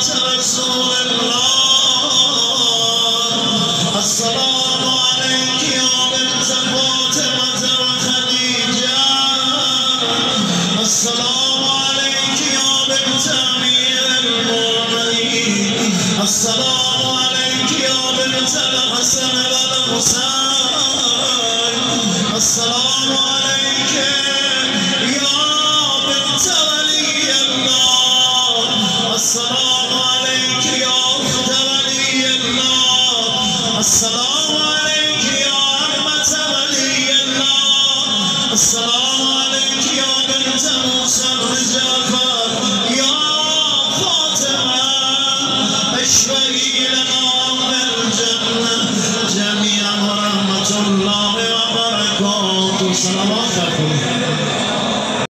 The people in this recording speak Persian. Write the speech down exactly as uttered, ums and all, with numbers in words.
بنت رسول الله السلام عليك يا بنت فاطمة وخديجة السلام عليك يا بنت أمير المؤمنين السلام عليك يا بنت الحسن والحسين السلام عليك يا بنت ولي الله السلام عليك يا أخت ولي الله السلام عليك يا عمة ولي الله السلام عليك يا بنت موسى الرجال